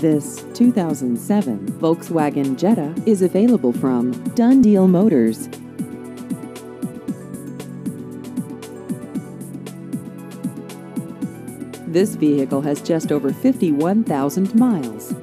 This 2007 Volkswagen Jetta is available from Done Deal Motors. This vehicle has just over 51,000 miles.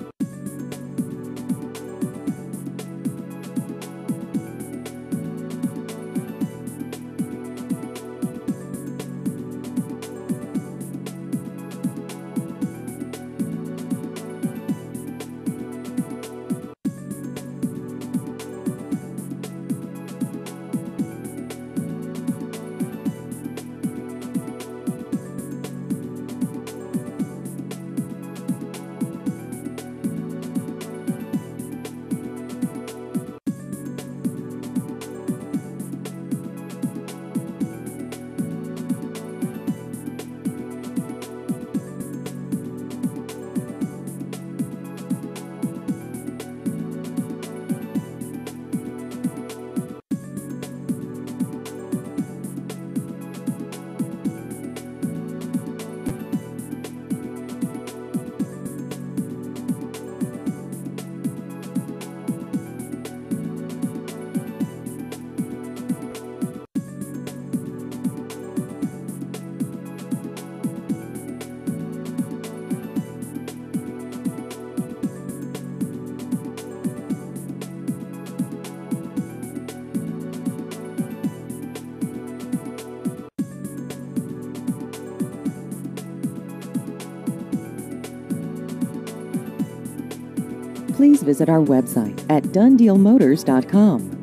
Please visit our website at DoneDealMotors.com.